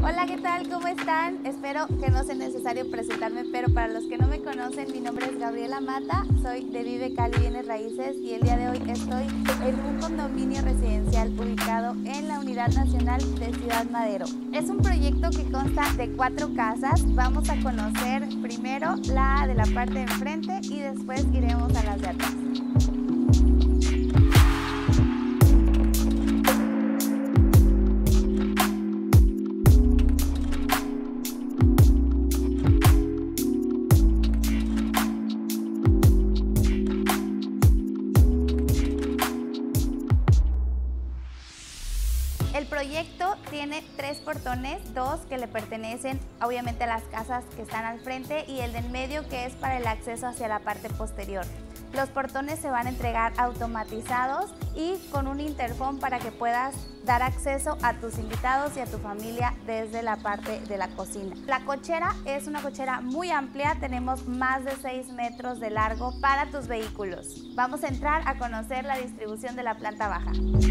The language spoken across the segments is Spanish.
Hola, ¿qué tal? ¿Cómo están? Espero que no sea necesario presentarme, pero para los que no me conocen, mi nombre es Gabriela Mata, soy de Vive Cali Bienes Raíces y el día de hoy estoy en un condominio residencial ubicado en la Unidad Nacional de Ciudad Madero. Es un proyecto que consta de 4 casas. Vamos a conocer primero la de la parte de enfrente y después iremos a las de atrás. El proyecto tiene 3 portones, 2 que le pertenecen obviamente a las casas que están al frente y el del medio que es para el acceso hacia la parte posterior. Los portones se van a entregar automatizados y con un interfón para que puedas dar acceso a tus invitados y a tu familia desde la parte de la cocina. La cochera es una cochera muy amplia, tenemos más de 6 metros de largo para tus vehículos. Vamos a entrar a conocer la distribución de la planta baja.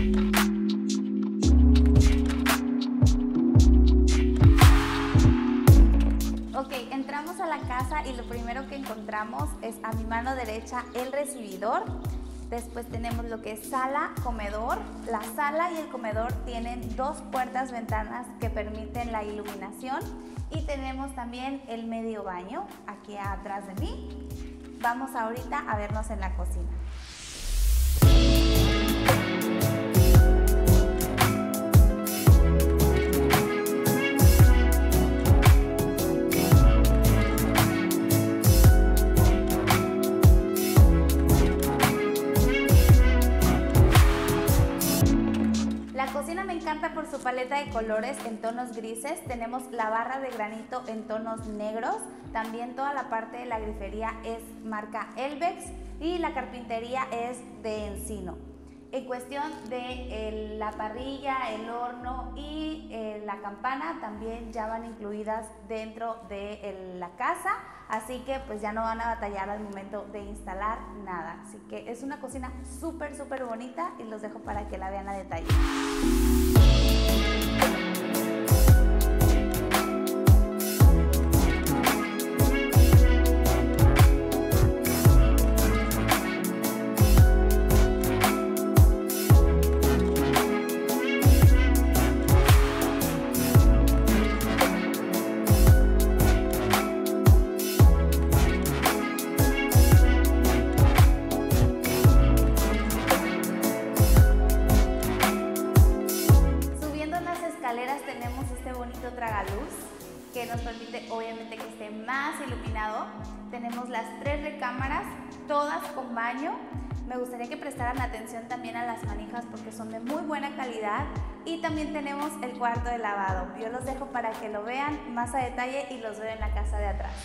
Ok, entramos a la casa y lo primero que encontramos es a mi mano derecha el recibidor. Después tenemos lo que es sala, comedor. La sala y el comedor tienen 2 puertas, ventanas que permiten la iluminación. Y tenemos también el medio baño aquí atrás de mí. Vamos ahorita a vernos en la cocina. La cocina me encanta por su paleta de colores en tonos grises. Tenemos la barra de granito en tonos negros. También toda la parte de la grifería es marca Elvex y la carpintería es de encino. En cuestión de la parrilla, el horno y la campana también ya van incluidas dentro de la casa, así que pues ya no van a batallar al momento de instalar nada. Así que es una cocina súper bonita y los dejo para que la vean a detalle. Tenemos este bonito tragaluz que nos permite obviamente que esté más iluminado. Tenemos las 3 recámaras, todas con baño. Me gustaría que prestaran atención también a las manijas porque son de muy buena calidad. Y también tenemos el cuarto de lavado. Yo los dejo para que lo vean más a detalle y los veo en la casa de atrás.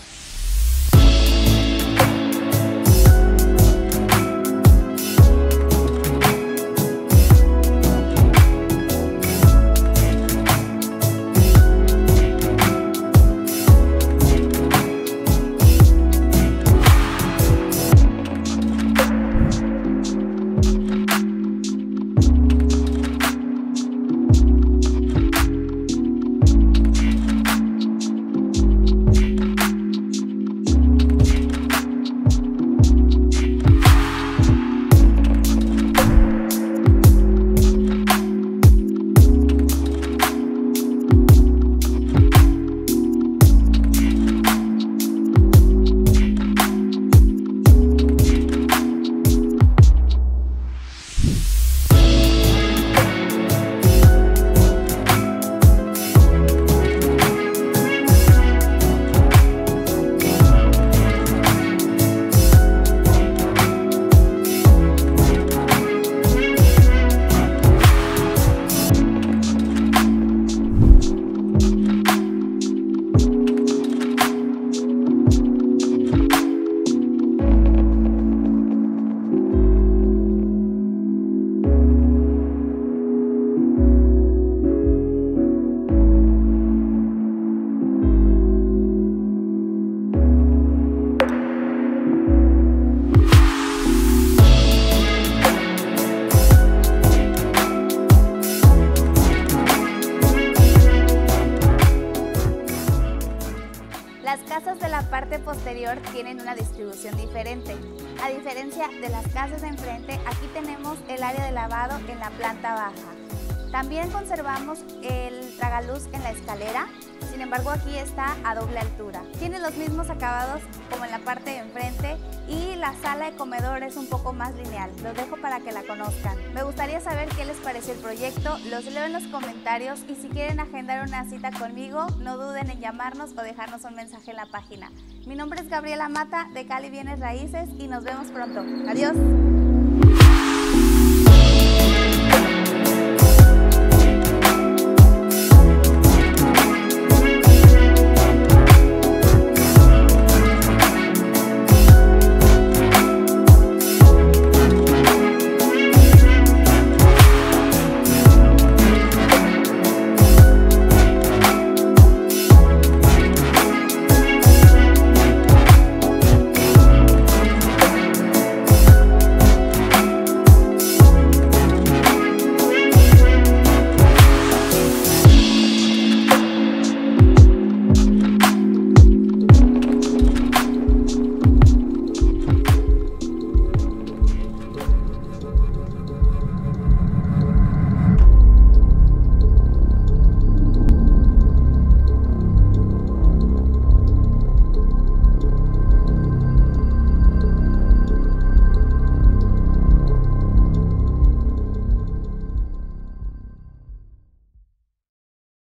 parte posterior tienen una distribución diferente. A diferencia de las casas de enfrente, aquí tenemos el área de lavado en la planta baja. También conservamos el tragaluz en la escalera, sin embargo aquí está a doble altura. Tiene los mismos acabados como en la parte de enfrente y la sala de comedor es un poco más lineal. Los dejo para que la conozcan. Me gustaría saber qué les pareció el proyecto, los leo en los comentarios y si quieren agendar una cita conmigo, no duden en llamarnos o dejarnos un mensaje en la página. Mi nombre es Gabriela Mata de Cali Bienes Raíces y nos vemos pronto. Adiós.